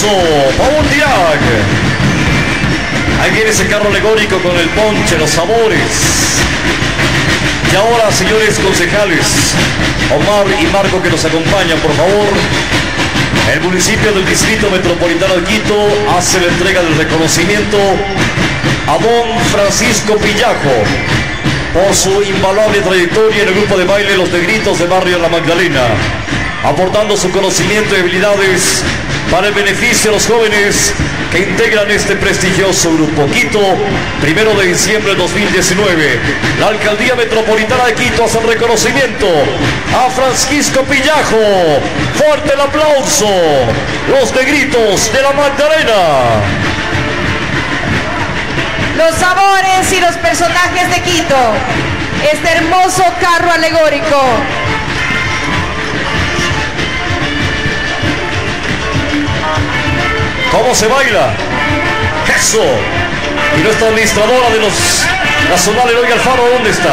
aplauso para un Dirac. Ahí viene ese carro alegórico con el ponche, los sabores. Y ahora, señores concejales, Omar y Marco que nos acompañan, por favor. El municipio del Distrito Metropolitano de Quito hace la entrega del reconocimiento a don Francisco Pillajo por su invaluable trayectoria en el grupo de baile Los Negritos de Barrio La Magdalena, aportando su conocimiento y habilidades para el beneficio de los jóvenes que integran este prestigioso grupo. Quito, 1 de diciembre de 2019. La Alcaldía Metropolitana de Quito hace el reconocimiento a Francisco Pillajo. Fuerte el aplauso. Los Negritos de La Magdalena. Los sabores y los personajes de Quito. Este hermoso carro alegórico. ¿Cómo se baila? ¡Eso! Y nuestra administradora de los nacionales, Eloy Alfaro, ¿dónde está?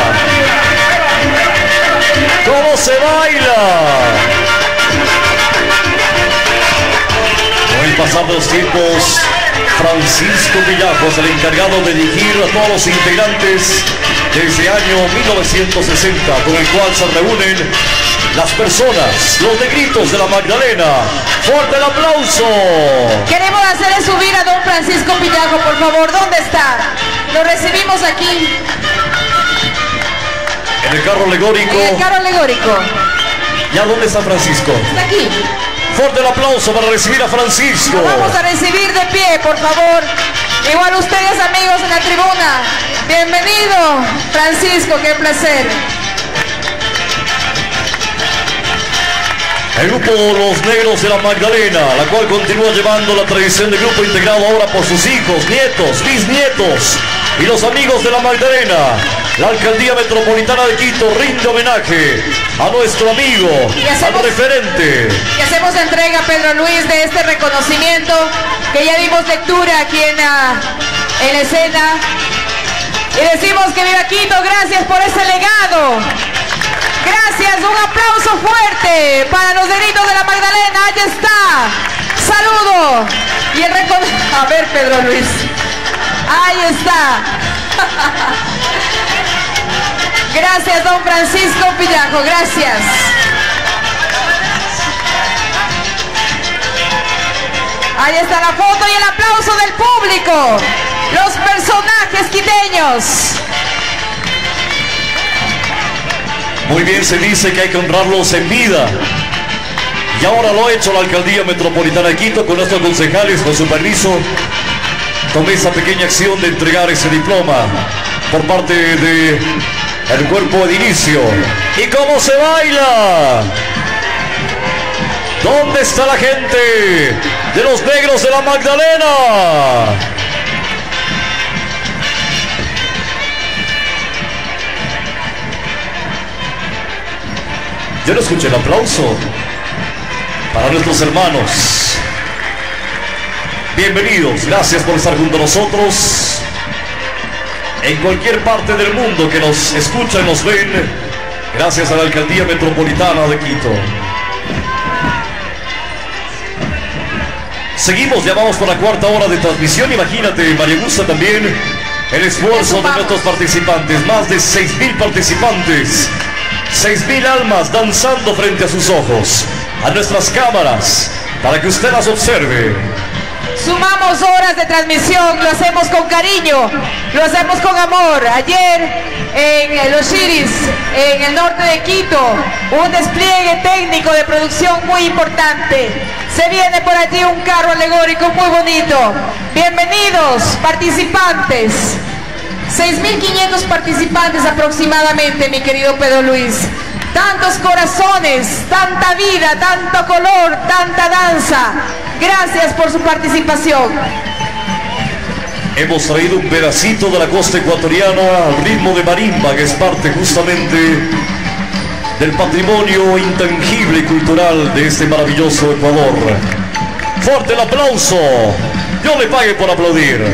¿Cómo se baila? Con el pasar de los tiempos, Francisco Pillajo es el encargado de dirigir a todos los integrantes desde año 1960, con el cual se reúnen las personas, los Negritos de La Magdalena. ¡Fuerte el aplauso! Queremos hacerle subir a don Francisco Pillajo, por favor. ¿Dónde está? Lo recibimos aquí. En el carro alegórico. En el carro alegórico. ¿Ya dónde está Francisco? Está aquí. Fuerte el aplauso para recibir a Francisco. Lo vamos a recibir de pie, por favor. Igual ustedes, amigos en la tribuna. Bienvenido, Francisco, qué placer. El grupo Los Negros de La Magdalena, la cual continúa llevando la tradición del grupo, integrado ahora por sus hijos, nietos, bisnietos y los amigos de La Magdalena. La Alcaldía Metropolitana de Quito rinde homenaje a nuestro amigo, al referente. Y hacemos entrega, Pedro Luis, de este reconocimiento que ya dimos lectura aquí en la escena. Y decimos que viva Quito, gracias por ese legado. Gracias, un aplauso fuerte para los Negritos de La Magdalena. Ahí está. Saludo. Y el reconocimiento. A ver, Pedro Luis. Ahí está. Gracias, don Francisco Pillajo. Gracias. Ahí está la foto y el aplauso del público. Los personajes quiteños. Muy bien, se dice que hay que honrarlos en vida. Y ahora lo ha hecho la Alcaldía Metropolitana de Quito con nuestros concejales, con su permiso. Tomé esa pequeña acción de entregar ese diploma por parte del cuerpo de inicio. ¿Y cómo se baila? ¿Dónde está la gente de Los Negros de La Magdalena? Yo no escuché el aplauso para nuestros hermanos. Bienvenidos, gracias por estar junto a nosotros. En cualquier parte del mundo que nos escuchan, nos ven, gracias a la Alcaldía Metropolitana de Quito. Seguimos, ya vamos por la 4ª hora de transmisión. Imagínate, María Augusta, también el esfuerzo de nuestros participantes. Más de 6.000 participantes. 6.000 almas danzando frente a sus ojos, a nuestras cámaras, para que usted las observe. Sumamos horas de transmisión, lo hacemos con cariño, lo hacemos con amor. Ayer en Los Chiris, en el norte de Quito, un despliegue técnico de producción muy importante. Se viene por allí un carro alegórico muy bonito. Bienvenidos, participantes. 6.500 participantes aproximadamente, mi querido Pedro Luis. Tantos corazones, tanta vida, tanto color, tanta danza. Gracias por su participación. Hemos traído un pedacito de la costa ecuatoriana al ritmo de marimba, que es parte justamente del patrimonio intangible y cultural de este maravilloso Ecuador. Fuerte el aplauso. Yo le pague por aplaudir.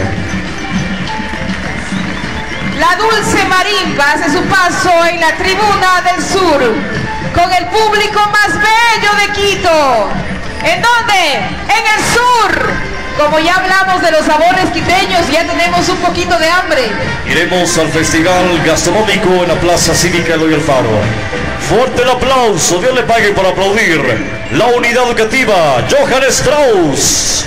La dulce marimba hace su paso en la tribuna del sur, con el público más bello de Quito. ¿En dónde? En el sur. Como ya hablamos de los sabores quiteños, ya tenemos un poquito de hambre. Iremos al festival gastronómico en la Plaza Cívica Eloy Alfaro. Fuerte el aplauso, Dios le pague por aplaudir. La unidad educativa Johann Strauss,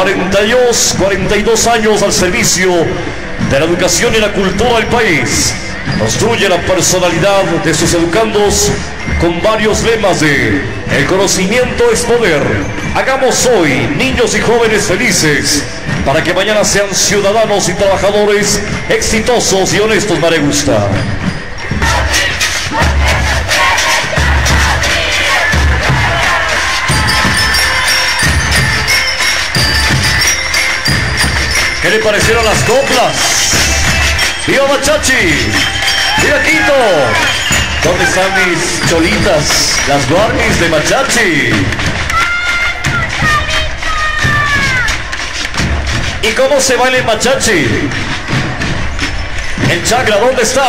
42 años al servicio de la educación y la cultura del país. Construye la personalidad de sus educandos con varios lemas de el conocimiento es poder. Hagamos hoy niños y jóvenes felices para que mañana sean ciudadanos y trabajadores exitosos y honestos. Me gusta. ¿Qué le parecieron las coplas? ¡Viva Machachi! ¡Viva Quito! ¿Dónde están mis cholitas? Las guarnis de Machachi. ¿Y cómo se baila el Machachi? El Chacra, ¿dónde está?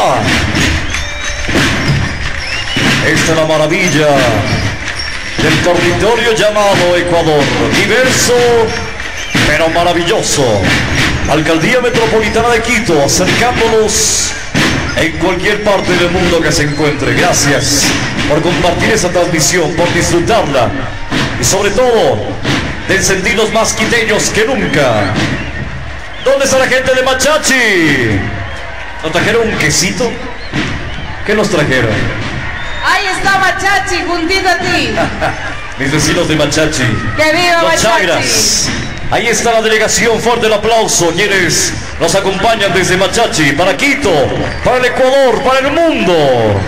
Esta es la maravilla del territorio llamado Ecuador. Diverso, pero maravilloso. Alcaldía Metropolitana de Quito, acercándonos en cualquier parte del mundo que se encuentre. Gracias por compartir esa transmisión, por disfrutarla y sobre todo de sentirnos más quiteños que nunca. ¿Dónde está la gente de Machachi? ¿Nos trajeron un quesito? ¿Qué nos trajeron? Ahí está Machachi, juntito a ti. Mis vecinos de Machachi. ¡Que viva Los Machachi! Chagras. Ahí está la delegación, fuerte el aplauso, quienes nos acompañan desde Machachi, para Quito, para el Ecuador, para el mundo.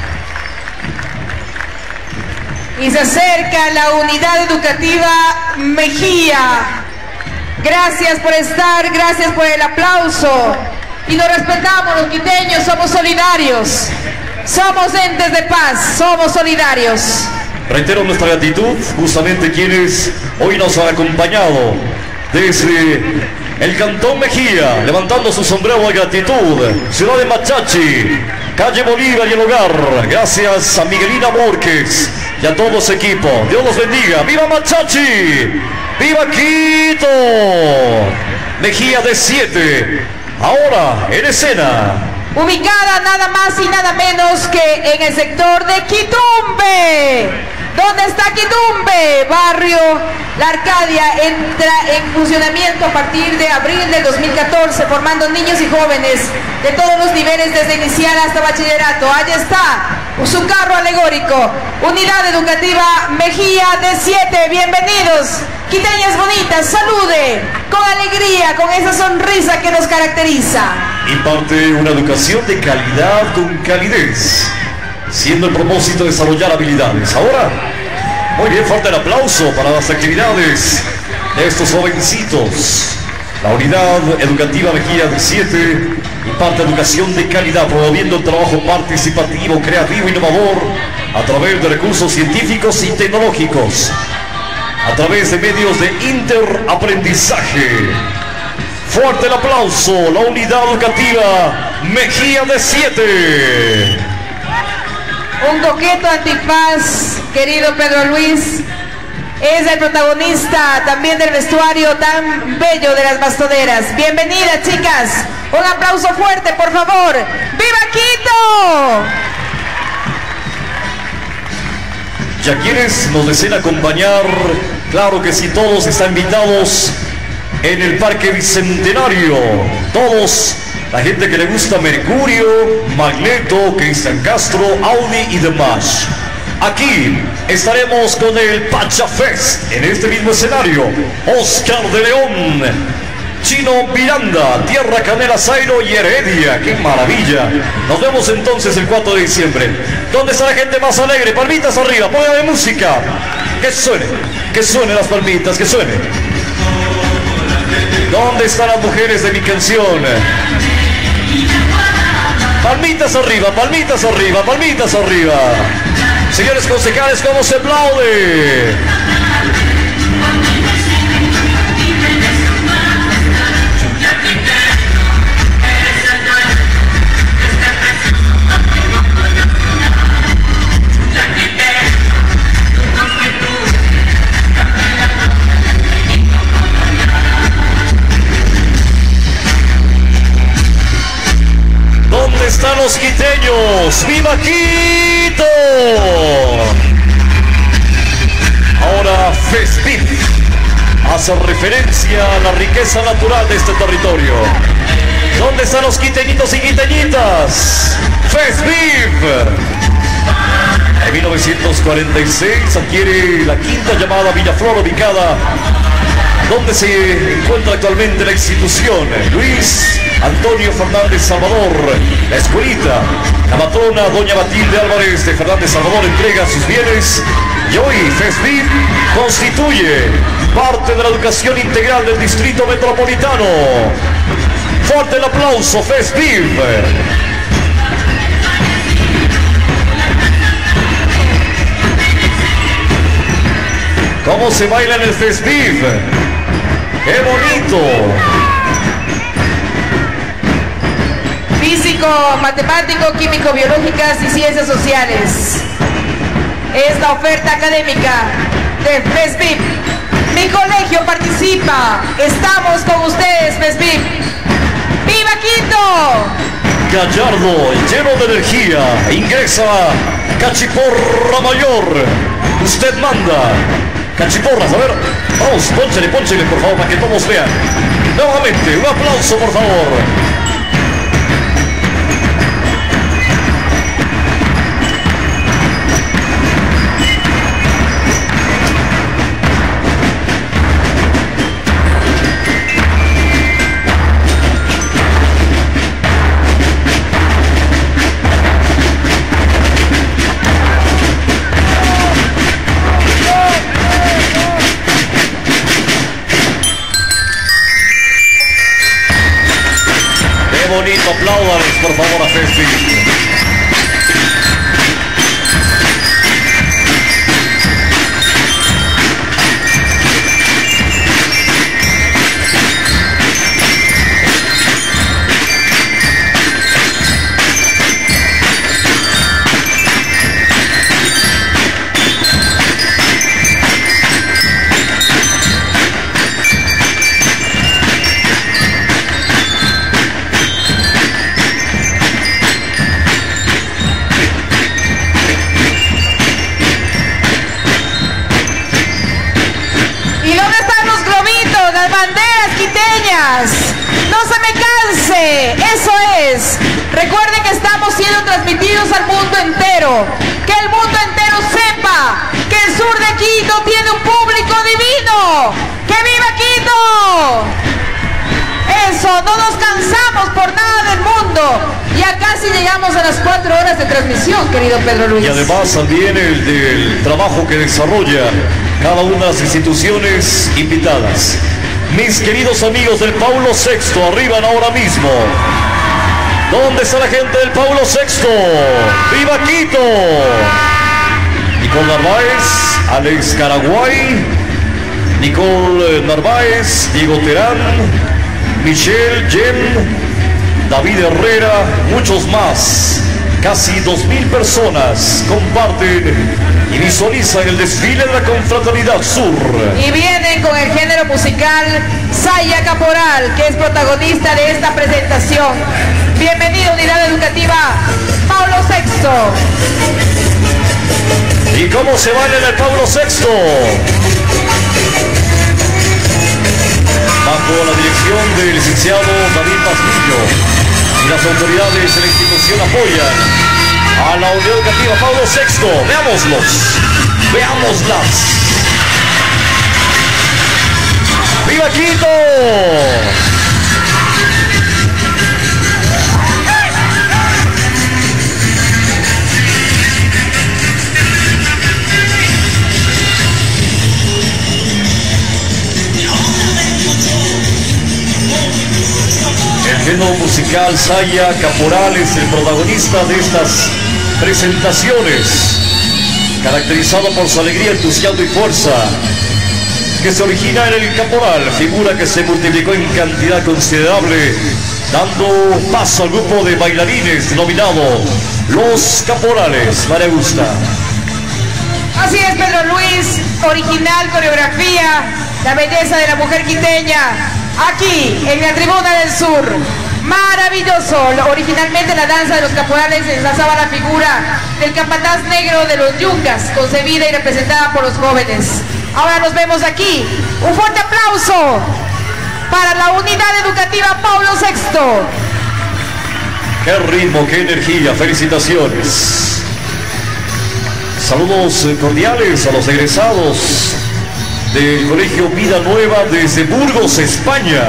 Y se acerca la unidad educativa Mejía. Gracias por estar, gracias por el aplauso. Y nos respetamos los quiteños, somos solidarios. Somos entes de paz, somos solidarios. Reitero nuestra gratitud, justamente quienes hoy nos han acompañado desde el Cantón Mejía, levantando su sombrero de gratitud, ciudad de Machachi, calle Bolívar y el hogar. Gracias a Miguelina Borges y a todo su equipo. Dios los bendiga. ¡Viva Machachi! ¡Viva Quito! Mejía de 7, ahora en escena. Ubicada nada más y nada menos que en el sector de Quitumbe. ¿Dónde está Quitumbe? Barrio La Arcadia entra en funcionamiento a partir de abril del 2014, formando niños y jóvenes de todos los niveles, desde inicial hasta bachillerato. Allí está su carro alegórico, Unidad Educativa Mejía de 7. Bienvenidos, quiteñas bonitas, salude con alegría, con esa sonrisa que nos caracteriza. Imparte una educación de calidad con calidez, siendo el propósito desarrollar habilidades. Ahora, muy bien, fuerte el aplauso para las actividades de estos jovencitos. La Unidad Educativa Mejía de 7 imparte educación de calidad, promoviendo el trabajo participativo, creativo e innovador a través de recursos científicos y tecnológicos, a través de medios de interaprendizaje. Fuerte el aplauso, la Unidad Educativa Mejía de 7. Un coqueto antifaz, querido Pedro Luis, es el protagonista también del vestuario tan bello de las bastoneras. Bienvenidas, chicas. Un aplauso fuerte, por favor. ¡Viva Quito! ¿Ya quienes nos deseen acompañar? Claro que sí, todos están invitados en el Parque Bicentenario. Todos, la gente que le gusta Mercurio, Magneto, Cristian Castro, Audi y demás. Aquí estaremos con el Pacha Fest en este mismo escenario. Oscar de León, Chino Miranda, Tierra Canela, Zairo y Heredia. ¡Qué maravilla! Nos vemos entonces el 4 de diciembre. ¿Dónde está la gente más alegre? Palmitas arriba, póngame música. Que suene las palmitas, que suene. ¿Dónde están las mujeres de mi canción? Palmitas arriba, palmitas arriba, palmitas arriba. Señores concejales, ¿cómo se aplaude? los quiteños. ¡Viva Quito! Ahora Festiv hace referencia a la riqueza natural de este territorio. ¿Dónde están los quiteñitos y quiteñitas? Festiv. En 1946 adquiere la quinta llamada Villaflor, ubicada donde se encuentra actualmente la institución Luis Antonio Fernández Salvador, la escuelita. La matrona doña Matilde Álvarez de Fernández Salvador entrega sus bienes y hoy Festiv constituye parte de la educación integral del distrito metropolitano. Fuerte el aplauso, Festiv. ¿Cómo se baila en el Festiv? ¡Qué bonito! Físico, matemático, químico, biológicas y ciencias sociales. Es la oferta académica de Festiv. Mi colegio participa. Estamos con ustedes, Festiv. ¡Viva Quito! Gallardo, lleno de energía, ingresa Cachiporra Mayor. Usted manda. Cachiporras, a ver, vamos, pónchale, por favor, para que todos vean. Nuevamente, un aplauso, por favor. Bonito, apláudales por favor a Festiv. No se me canse, eso es. Recuerden que estamos siendo transmitidos al mundo entero. Que el mundo entero sepa que el sur de Quito tiene un público divino. ¡Que viva Quito! Eso, no nos cansamos por nada del mundo. Ya casi llegamos a las 4 horas de transmisión, querido Pedro Luis. Y además también el del trabajo que desarrolla cada una de las instituciones invitadas. Mis queridos amigos del Paulo VI, arriban ahora mismo. ¿Dónde está la gente del Paulo VI? ¡Viva Quito! Nicole Narváez, Alex Caraguay, Nicole Narváez, Diego Terán, Michelle Jen, David Herrera, muchos más. Casi 2000 personas comparten y visualizan el desfile de la Confraternidad Sur. Y vienen con el género musical Saya Caporal, que es protagonista de esta presentación. Bienvenido, Unidad Educativa Paulo VI. ¿Y cómo se baila en el Paulo VI? Bajo la dirección del licenciado David Pastillo. Y las autoridades de la institución apoyan a la Unidad Educativa Paulo VI. Veámoslos, veámoslas. ¡Viva Quito! El género musical Saya Caporal es el protagonista de estas presentaciones, caracterizado por su alegría, entusiasmo y fuerza, que se origina en el caporal, figura que se multiplicó en cantidad considerable, dando paso al grupo de bailarines denominado Los Caporales. María Augusta. Así es, Pedro Luis, original coreografía, la belleza de la mujer quiteña, aquí en la Tribuna del Sur. Maravilloso. Originalmente la danza de los caporales ensalzaba la figura del capataz negro de los yungas, concebida y representada por los jóvenes. Ahora nos vemos aquí. Un fuerte aplauso para la unidad educativa Paulo VI. Qué ritmo, qué energía, felicitaciones. Saludos cordiales a los egresados del Colegio Vida Nueva desde Burgos, España.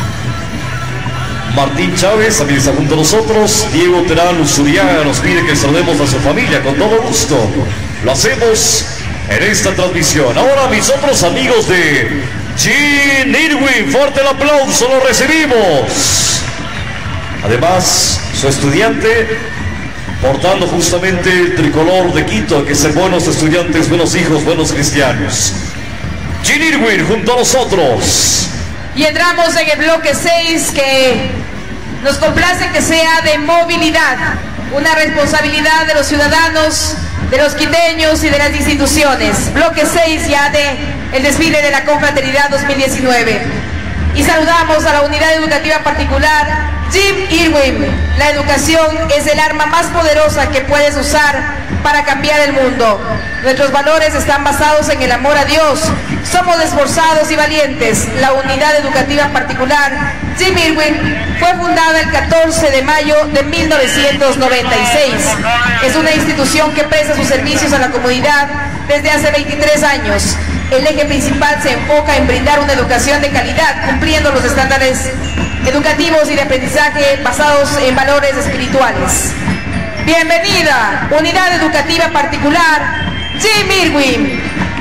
Martín Chávez también está junto a nosotros. Diego Terán Usuriaga nos pide que saludemos a su familia con todo gusto. Lo hacemos en esta transmisión. Ahora mis otros amigos de Jean Irwin, fuerte el aplauso, lo recibimos. Además, su estudiante portando justamente el tricolor de Quito, que ser buenos estudiantes, buenos hijos, buenos cristianos. Jean Irwin junto a nosotros. Y entramos en el bloque 6, que nos complace que sea de movilidad, una responsabilidad de los ciudadanos, de los quiteños y de las instituciones. Bloque 6 ya de el desfile de la Confraternidad 2019. Y saludamos a la unidad educativa particular Jean Irwin. La educación es el arma más poderosa que puedes usar para cambiar el mundo. Nuestros valores están basados en el amor a Dios. Somos esforzados y valientes. La unidad educativa particular Jean Irwin fue fundada el 14 de mayo de 1996. Es una institución que presta sus servicios a la comunidad desde hace 23 años. El eje principal se enfoca en brindar una educación de calidad, cumpliendo los estándares educativos y de aprendizaje basados en valores espirituales. Bienvenida, unidad educativa particular Jean Irwin.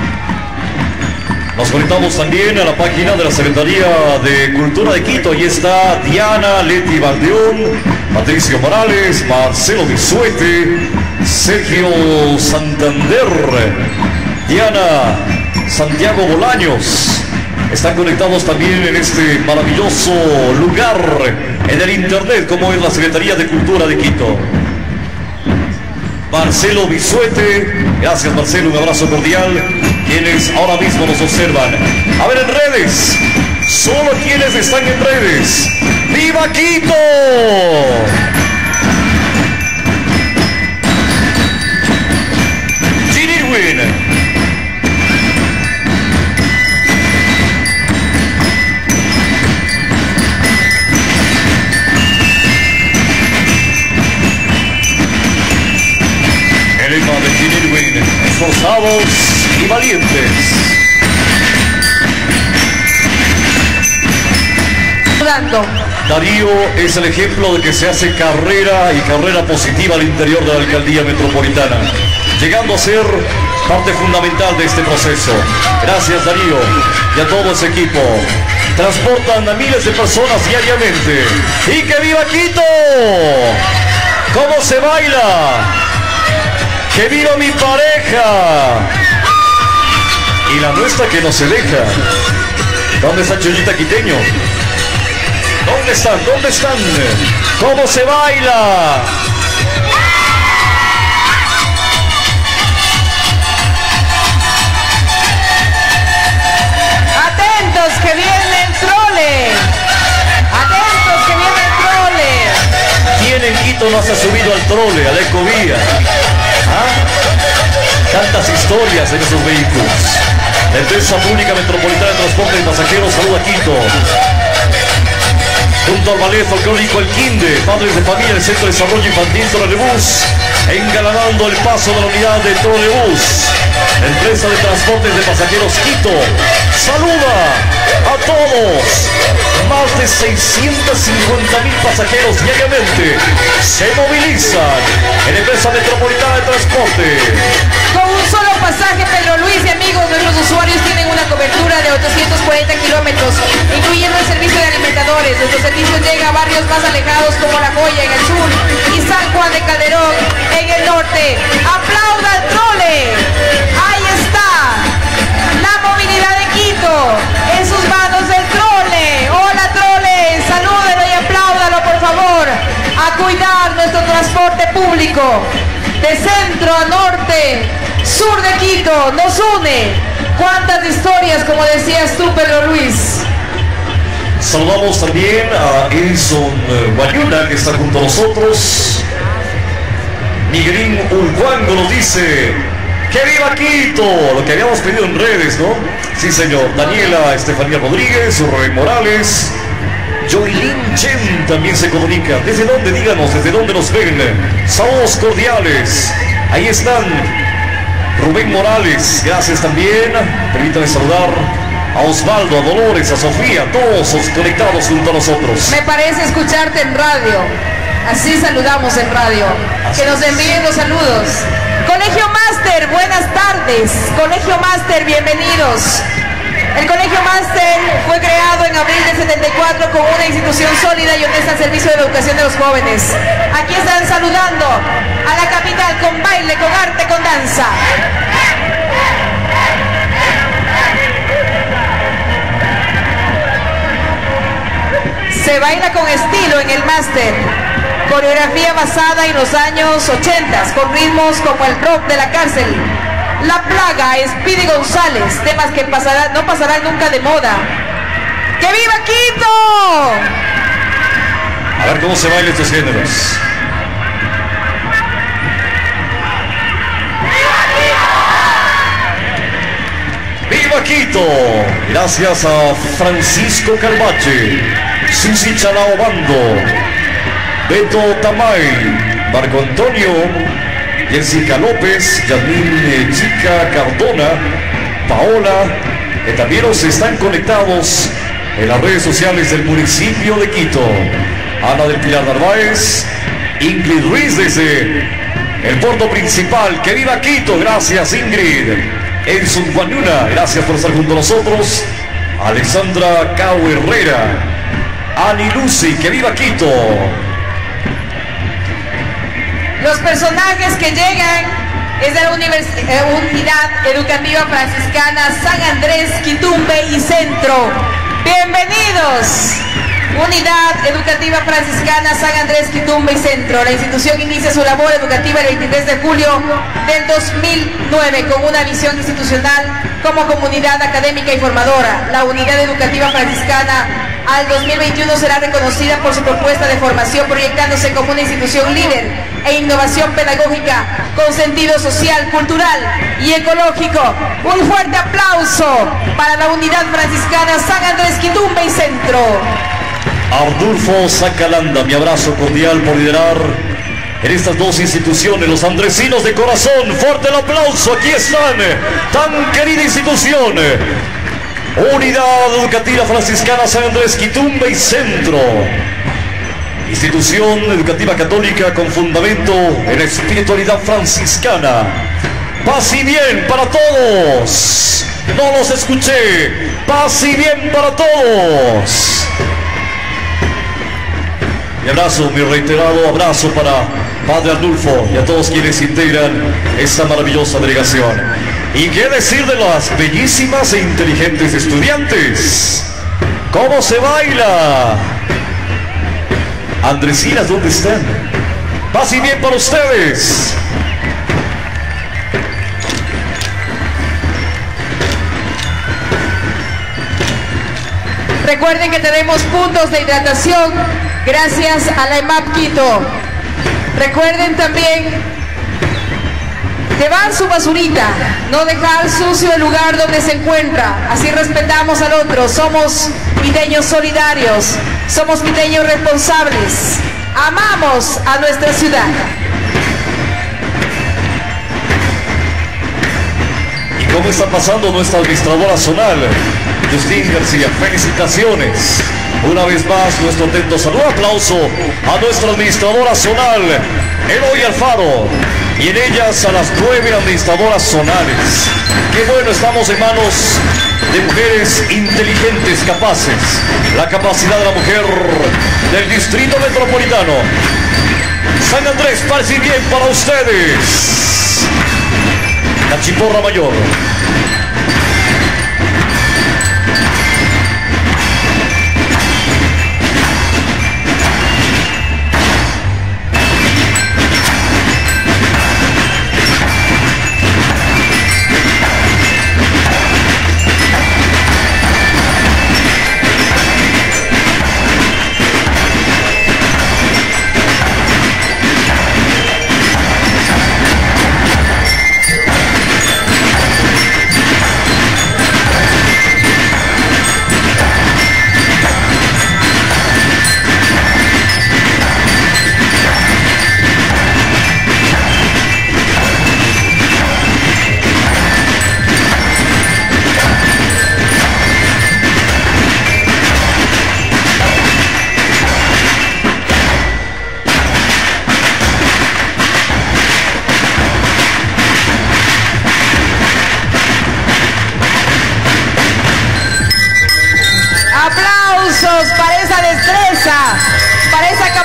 Nos conectamos también a la página de la Secretaría de Cultura de Quito. Ahí está Diana Leti Valdeón, Patricio Morales, Marcelo Bisuete, Sergio Santander, Diana Santiago Bolaños. Están conectados también en este maravilloso lugar en el internet, como es la Secretaría de Cultura de Quito. Marcelo Bisuete, gracias Marcelo, un abrazo cordial. Quienes ahora mismo nos observan. A ver, en redes, solo quienes están en redes. ¡Viva Quito! Jean Irwin. El lema de Jean Irwin, esforzados y valientes. Darío es el ejemplo de que se hace carrera y carrera positiva al interior de la alcaldía metropolitana, llegando a ser parte fundamental de este proceso. Gracias Darío y a todo ese equipo. Transportan a miles de personas diariamente. ¡Y que viva Quito! ¿Cómo se baila? ¡Que viva mi pareja! Y la nuestra que no se deja. ¿Dónde está Chollita Quiteño? ¿Dónde están? ¿Dónde están? ¿Cómo se baila? Atentos que viene el trole. Atentos que viene el trole. ¿Quién en Quito no se ha subido al trole, a la ecovía? ¿Ah? Tantas historias en esos vehículos. La Empresa Pública Metropolitana de Transporte de Pasajeros saluda a Quito. Junto al ballet folclórico El Quinde, padres de familia del Centro de Desarrollo Infantil Trolebús, engalanando el paso de la unidad de Trolebús. La Empresa de Transportes de Pasajeros Quito saluda a todos. Más de 650.000 pasajeros diariamente se movilizan en la Empresa Metropolitana de Transporte. Con un solo pasaje, Pedro Luis y amigos, nuestros usuarios tienen una cobertura de 840 kilómetros, incluyendo el servicio de alimentadores. Nuestro servicio llega a barrios más alejados como La Joya en el sur y San Juan de Calderón en el norte. ¡Aplauda al trole! ¡Ahí está! La movilidad de Quito, en sus manos el trole. ¡Hola trole! Salúdelo y apláudalo por favor. A cuidar nuestro transporte público de centro a norte, sur de Quito, nos une. Cuántas historias, como decías tú, Pedro Luis. Saludamos también a Edison Guayuna, que está junto a nosotros. Miguelín Ulcuango nos dice: ¡que viva Quito! Lo que habíamos pedido en redes, ¿no? Sí, señor. Daniela Estefanía Rodríguez, Rubén Morales, Joylin Chen también se comunica. ¿Desde dónde? Díganos, ¿desde dónde nos ven? Saludos cordiales. Ahí están. Rubén Morales, gracias también. Permítanme saludar a Osvaldo, a Dolores, a Sofía, todos conectados junto a nosotros. Me parece escucharte en radio. Así saludamos en radio. Que nos envíen los saludos. Colegio Máster, buenas tardes. Colegio Máster, bienvenidos. El Colegio Máster fue creado en abril del 74 como una institución sólida y honesta al servicio de la educación de los jóvenes. Aquí están saludando a la capital con baile, con arte, con danza. Se baila con estilo en el Máster. Coreografía basada en los años 80 con ritmos como el rock de la cárcel. La Plaga, Speedy González, temas que no pasarán nunca de moda. ¡Que viva Quito! A ver cómo se bailan estos géneros. ¡Viva Quito! Gracias a Francisco Calvache, Susi Chalao Bando, Beto Tamay, Marco Antonio, Jessica López, Yasmín Chica Cardona, Paola, que también nos están conectados en las redes sociales del municipio de Quito. Ana del Pilar Narváez, Ingrid Ruiz desde el puerto principal. ¡Que viva Quito! Gracias, Ingrid. Edson Guanyuna, gracias por estar junto a nosotros. Alexandra Cao Herrera, Ani Lucy, ¡que viva Quito! Los personajes que llegan es de la Unidad Educativa Franciscana San Andrés, Quitumbe y Centro. ¡Bienvenidos! Unidad Educativa Franciscana San Andrés, Quitumbe y Centro. La institución inicia su labor educativa el 23 de julio del 2009 con una visión institucional como comunidad académica y formadora. La Unidad Educativa Franciscana al 2021 será reconocida por su propuesta de formación, proyectándose como una institución líder e innovación pedagógica con sentido social, cultural y ecológico. Un fuerte aplauso para la Unidad Franciscana San Andrés, Quitumbe y Centro. Ardulfo Sacalanda, mi abrazo cordial por liderar en estas dos instituciones, los andresinos de corazón. Fuerte el aplauso, aquí están, tan querida institución. Unidad Educativa Franciscana San Andrés, Quitumbe y Centro. Institución educativa católica con fundamento en la espiritualidad franciscana. Paz y bien para todos. No los escuché. Paz y bien para todos. Mi abrazo, mi reiterado abrazo para Padre Ardulfo y a todos quienes integran esta maravillosa delegación. ¿Y qué decir de las bellísimas e inteligentes estudiantes? ¿Cómo se baila? Andresinas, ¿dónde están? Paz y bien para ustedes. Recuerden que tenemos puntos de hidratación gracias a la EMAP Quito. Recuerden también llevar su basurita, no dejar sucio el lugar donde se encuentra. Así respetamos al otro. Somos quiteños solidarios, somos quiteños responsables. Amamos a nuestra ciudad. ¿Y cómo está pasando nuestra administradora zonal, Justín García? Felicitaciones. Una vez más, nuestro atento saludo, aplauso a nuestra administradora zonal, Eloy Alfaro, y en ellas a las 9 administradoras zonales. Qué bueno, estamos en manos de mujeres inteligentes, capaces. La capacidad de la mujer del Distrito Metropolitano. San Andrés, paz y bien para ustedes. La Chiporra Mayor.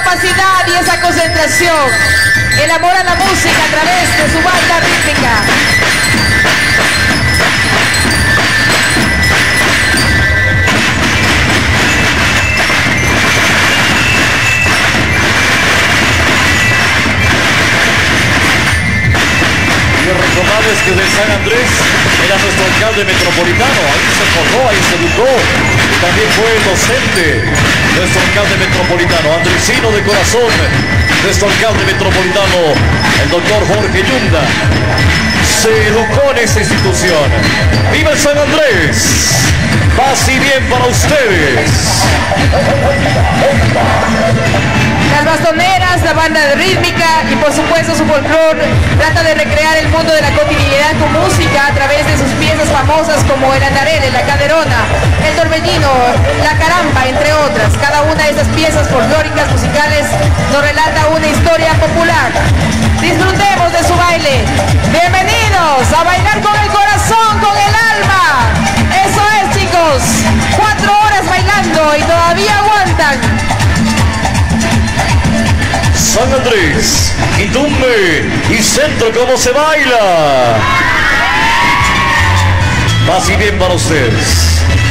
capacidad y esa concentración, el amor a la música a través de su banda rítmica. Recordarles que de San Andrés era nuestro alcalde metropolitano, ahí se formó, ahí se educó, y también fue docente, nuestro alcalde metropolitano, andresino de corazón, nuestro alcalde metropolitano, el doctor Jorge Yunda, se educó en esta institución. ¡Viva San Andrés! Paz y bien para ustedes. Las bastoneras, la banda de rítmica y por supuesto su folclore trata de recrear el mundo de la cotidianidad con música a través de sus piezas famosas como el andarele, la caderona, el torbellino, la caramba, entre otras. Cada una de esas piezas folclóricas musicales nos relata una historia popular. Disfrutemos de su baile. Bienvenidos a bailar con el corazón, con el alma. Eso es, chicos. 4 horas bailando y todavía aguantan. San Andrés, Itumbe y Centro, ¿cómo se baila? Paz y bien para ustedes.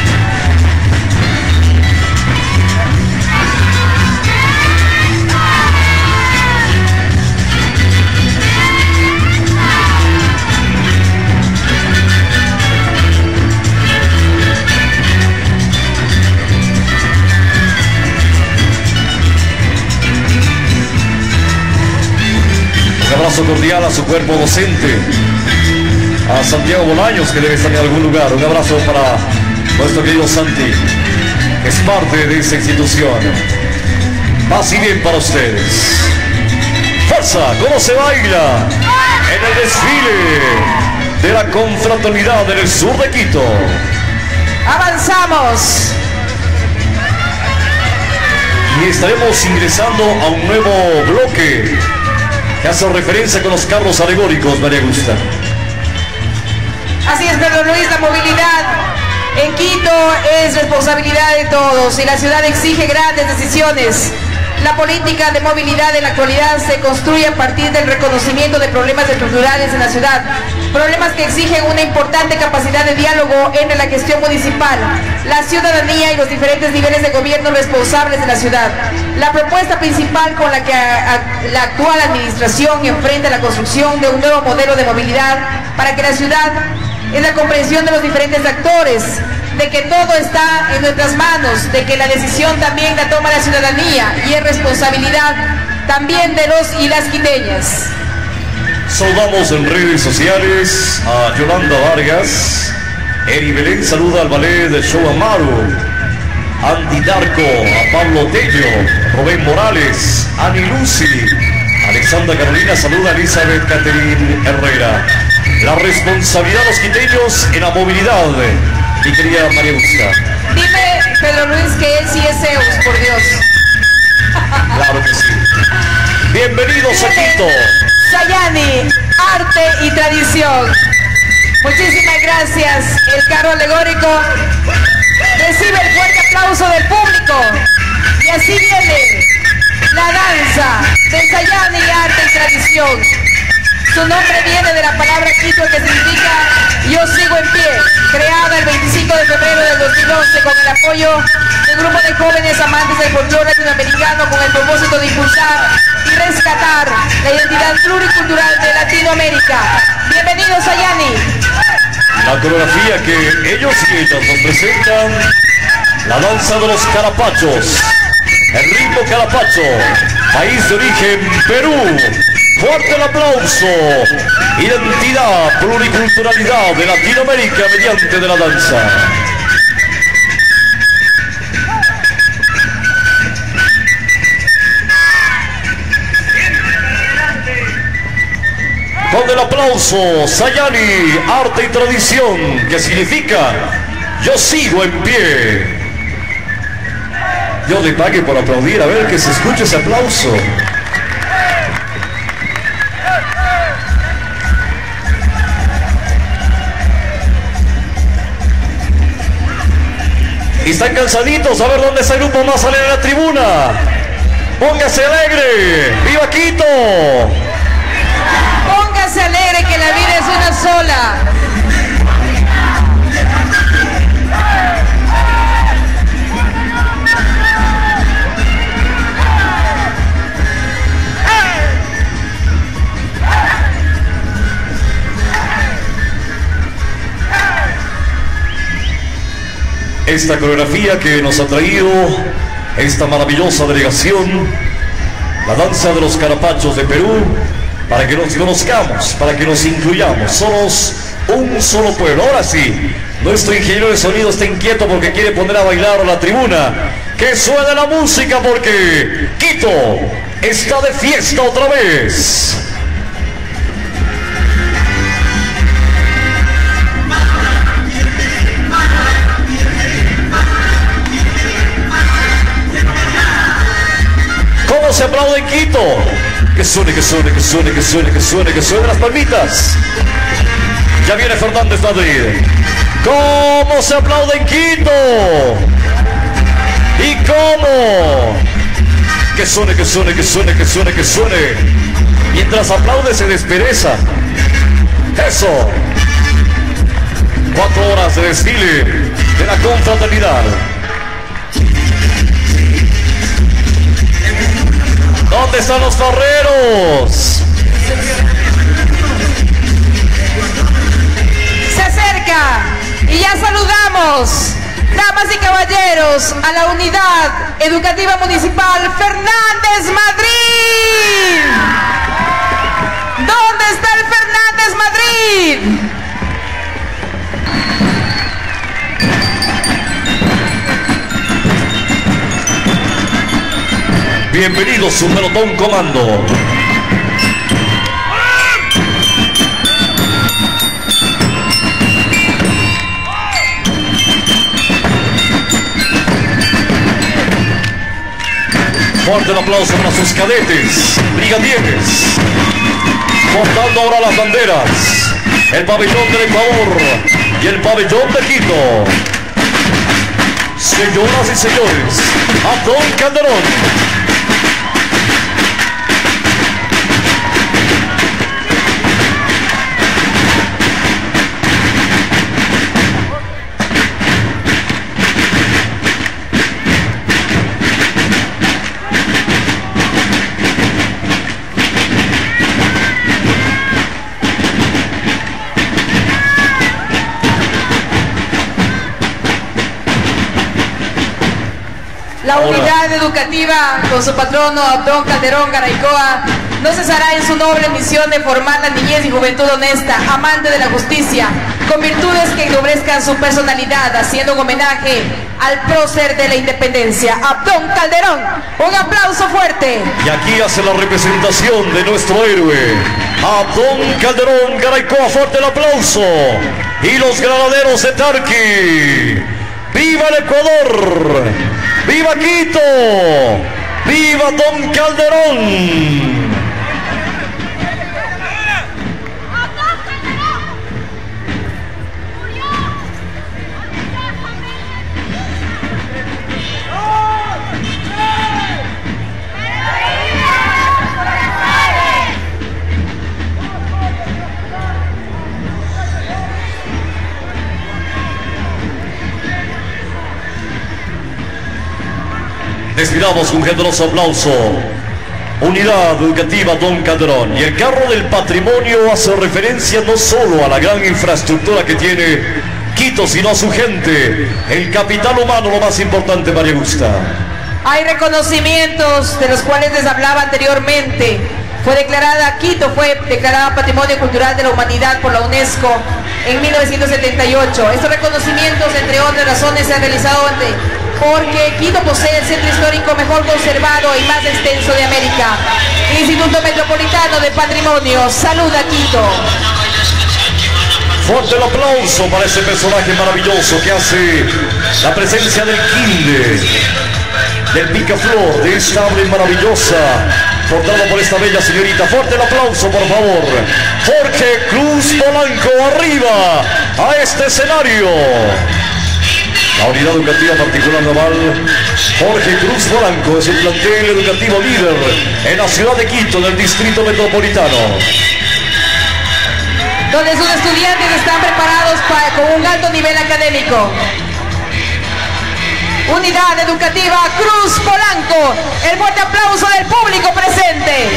Un abrazo cordial a su cuerpo docente, a Santiago Bolaños, que debe estar en algún lugar. Un abrazo para nuestro querido Santi, que es parte de esta institución. Paz y bien para ustedes. ¡Fuerza! ¿Cómo se baila en el desfile de la confraternidad en el sur de Quito? Avanzamos. Y estaremos ingresando a un nuevo bloque que hace referencia con los carros alegóricos, María Augusta. Así es, Pedro Luis, la movilidad en Quito es responsabilidad de todos y la ciudad exige grandes decisiones. La política de movilidad en la actualidad se construye a partir del reconocimiento de problemas estructurales en la ciudad, problemas que exigen una importante capacidad de diálogo entre la gestión municipal, la ciudadanía y los diferentes niveles de gobierno responsables de la ciudad. La propuesta principal con la que la actual administración enfrenta la construcción de un nuevo modelo de movilidad para que la ciudad es la comprensión de los diferentes actores, de que todo está en nuestras manos, de que la decisión también la toma la ciudadanía y es responsabilidad también de los y las quiteñas. Saludamos en redes sociales a Yolanda Vargas. Eri Belén saluda al ballet de Show Amaru, Andy Darko, a Pablo Tello, Rubén Morales, Ani Lucy, Alexandra Carolina saluda a Elizabeth Caterine Herrera. La responsabilidad de los quiteños en la movilidad, mi querida María Augusta. Dime, Pedro Luis, que él sí es Zeus, por Dios. Claro que sí. Bienvenidos a Quito. Sayani, arte y tradición. Muchísimas gracias. El carro alegórico recibe el fuerte aplauso del público. Y así viene la danza de Sayani, arte y tradición. Su nombre viene de la palabra Quito, que significa yo sigo en pie, creada el 25 de febrero del 2011 con el apoyo de un grupo de jóvenes amantes del folclore latinoamericano con el propósito de impulsar y rescatar la identidad pluricultural de Latinoamérica. Bienvenidos, Sayani. La coreografía que ellos y ellas nos presentan, la danza de los carapachos, el ritmo carapacho, país de origen Perú. Fuerte el aplauso. Identidad, pluriculturalidad de Latinoamérica mediante de la danza. Con el aplauso, Sayani, arte y tradición, que significa yo sigo en pie. Yo le pague por aplaudir, a ver que se escuche ese aplauso. Están cansaditos, a ver dónde está el grupo más sale de la tribuna. Póngase alegre. ¡Viva Quito! Póngase alegre que la vida es una sola. Esta coreografía que nos ha traído esta maravillosa delegación, la danza de los carapachos de Perú, para que nos conozcamos, para que nos incluyamos. Somos un solo pueblo. Ahora sí, nuestro ingeniero de sonido está inquieto porque quiere poner a bailar a la tribuna. Que suene la música porque Quito está de fiesta otra vez. ¿Cómo se aplaude en Quito? Que suene, que suene, que suene, que suene, que suene, que suene las palmitas. Ya viene Fernández Madrid. ¿Cómo se aplaude en Quito? ¿Y cómo? Que suene, que suene, que suene, que suene, que suene. Mientras aplaude se despereza. Eso. 4 horas de desfile de la confraternidad. ¿Dónde están los farreros? Se acerca y ya saludamos, damas y caballeros, a la Unidad Educativa Municipal Fernández Madrid. ¿Dónde está el Fernández Madrid? Bienvenidos, su pelotón comando. Fuerte el aplauso para sus cadetes, brigadieres. Portando ahora las banderas, el pabellón del Ecuador y el pabellón de Quito. Señoras y señores, Abdón Calderón. La Unidad Educativa, con su patrono Abdón Calderón Garaycoa, no cesará en su noble misión de formar la niñez y juventud honesta, amante de la justicia, con virtudes que ennoblezcan su personalidad, haciendo un homenaje al prócer de la independencia, Abdón Calderón. Un aplauso fuerte. Y aquí hace la representación de nuestro héroe, Abdón Calderón Garaycoa. Fuerte el aplauso. Y los granaderos de Tarqui. ¡Viva el Ecuador! ¡Viva Quito! ¡Viva Don Calderón! Desfilamos un generoso aplauso. Unidad Educativa Don Calderón. Y el carro del patrimonio hace referencia no solo a la gran infraestructura que tiene Quito, sino a su gente. El capital humano, lo más importante, María Augusta. Hay reconocimientos de los cuales les hablaba anteriormente. Quito fue declarada Patrimonio Cultural de la Humanidad por la UNESCO en 1978. Estos reconocimientos, entre otras razones, se han realizado porque Quito posee el centro histórico mejor conservado y más extenso de América. Instituto Metropolitano de Patrimonio, saluda Quito. Fuerte el aplauso para ese personaje maravilloso que hace la presencia del quinde, del picaflor, de esta ave maravillosa, portada por esta bella señorita. Fuerte el aplauso, por favor. Jorge Cruz Polanco, arriba a este escenario. La unidad educativa particular naval Jorge Cruz Polanco es el plantel educativo líder en la ciudad de Quito, en el distrito metropolitano, donde sus estudiantes están preparados con un alto nivel académico. Unidad educativa Cruz Polanco, el fuerte aplauso del público presente.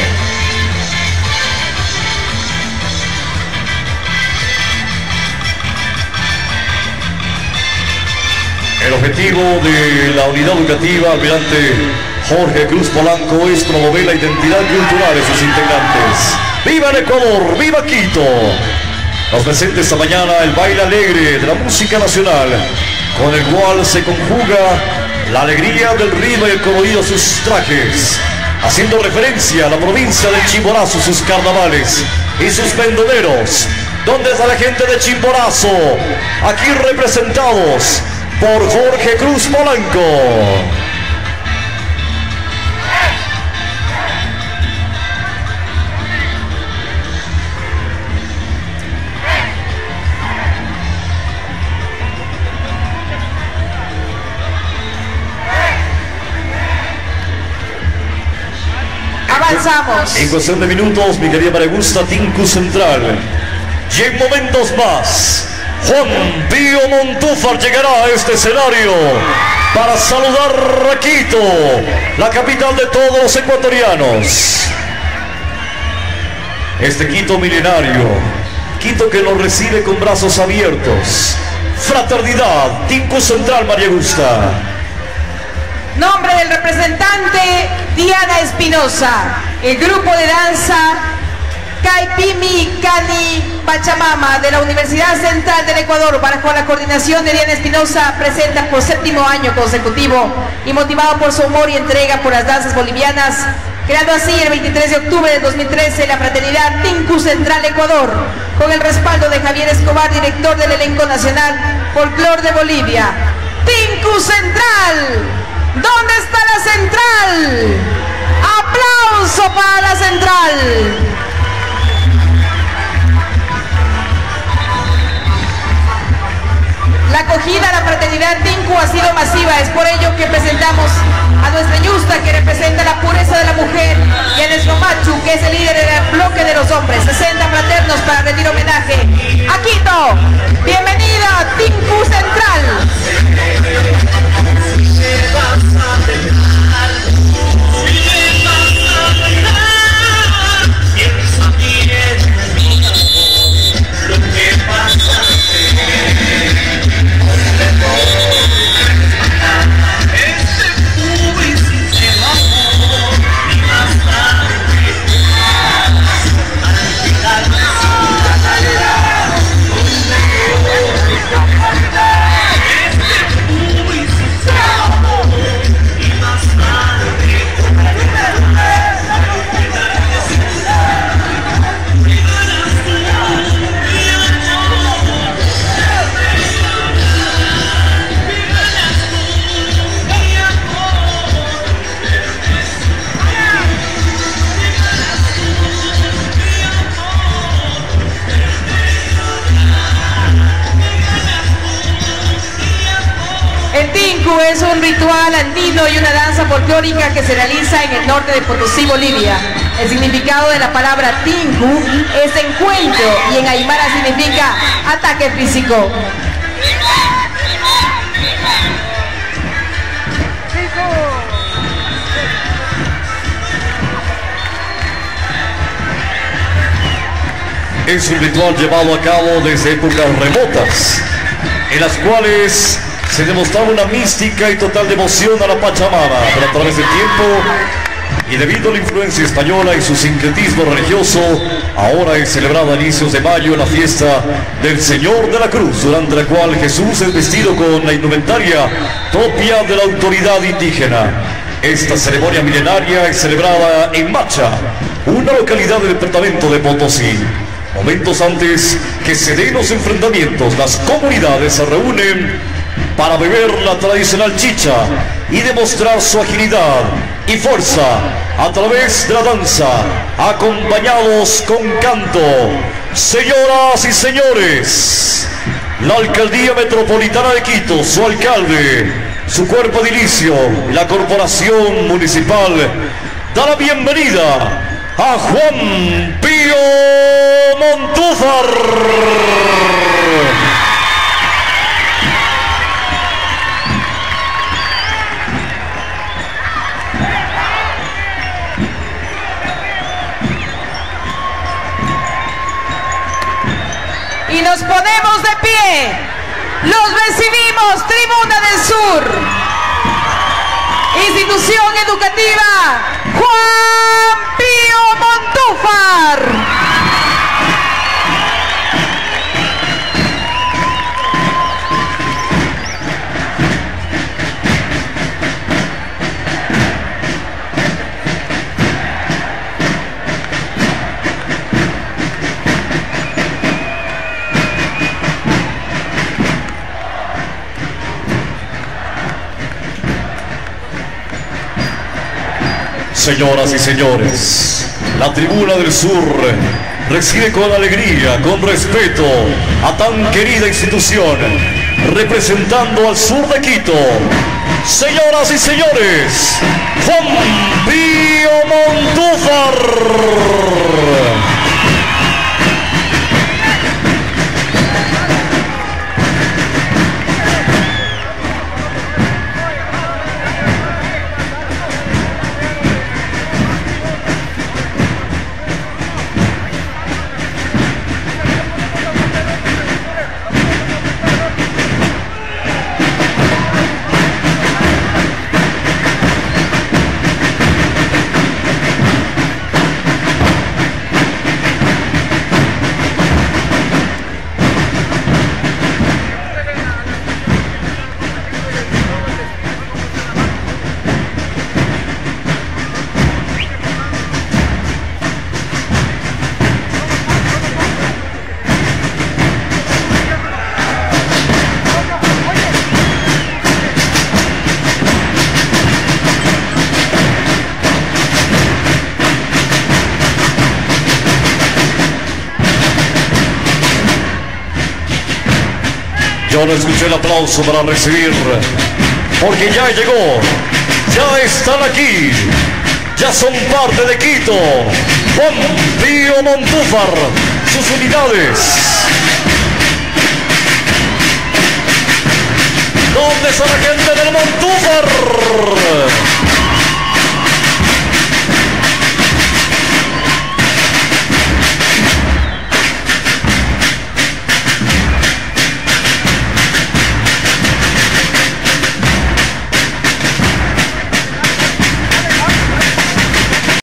El objetivo de la unidad educativa almirante Jorge Cruz Polanco es promover la identidad cultural de sus integrantes. ¡Viva el Ecuador! ¡Viva Quito! Nos presenta esta mañana el baile alegre de la música nacional, con el cual se conjuga la alegría del ritmo y el colorido de sus trajes, haciendo referencia a la provincia de Chimborazo, sus carnavales y sus pendoneros. ¿Dónde está la gente de Chimborazo? Aquí representados por Jorge Cruz Polanco. Avanzamos. En cuestión de minutos, mi querida María Augusta, Tinku Central. Y en momentos más, Juan Pío Montúfar llegará a este escenario para saludar a Quito, la capital de todos los ecuatorianos. Este Quito milenario, Quito que nos recibe con brazos abiertos. Fraternidad, Tinku Central, María Augusta. Nombre del representante, Diana Espinosa. El grupo de danza Caipimi Cani Pachamama de la Universidad Central del Ecuador, bajo la coordinación de Diana Espinosa, presenta por 7º año consecutivo y motivado por su humor y entrega por las danzas bolivianas, creando así el 23 de octubre de 2013 la fraternidad Tinku Central Ecuador, con el respaldo de Javier Escobar, director del elenco nacional Folclor de Bolivia. Tinku Central, ¿dónde está la central? ¡Aplauso para la central! La acogida a la fraternidad Tinku ha sido masiva, es por ello que presentamos a nuestra Yusta, que representa la pureza de la mujer, y a nuestro Machu, que es el líder del bloque de los hombres. 60 fraternos para rendir homenaje a Quito. Bienvenida, Tinku Central. Es un ritual andino y una danza folclórica que se realiza en el norte de Potosí, Bolivia. El significado de la palabra Tinku es encuentro y en aymara significa ataque físico. Es un ritual llevado a cabo desde épocas remotas, en las cuales se demostraba una mística y total devoción a la Pachamama, pero a través del tiempo y debido a la influencia española y su sincretismo religioso, ahora es celebrada a inicios de mayo la fiesta del Señor de la Cruz, durante la cual Jesús es vestido con la indumentaria propia de la autoridad indígena. Esta ceremonia milenaria es celebrada en Macha, una localidad del departamento de Potosí. Momentos antes que se den los enfrentamientos, las comunidades se reúnen para beber la tradicional chicha y demostrar su agilidad y fuerza a través de la danza, acompañados con canto. Señoras y señores, la Alcaldía Metropolitana de Quito, su alcalde, su cuerpo edilicio y la Corporación Municipal da la bienvenida a Juan Pío Montúfar. Y nos ponemos de pie. Los recibimos, Tribuna del Sur. Institución Educativa Juan Pío Montúfar. Señoras y señores, la Tribuna del Sur recibe con alegría, con respeto a tan querida institución, representando al sur de Quito. Señoras y señores, Juan Pío Montúfar. Yo no escuché el aplauso para recibir, porque ya llegó, ya están aquí, ya son parte de Quito. Juan Pío Montúfar, sus unidades. ¿Dónde está la gente del Montúfar?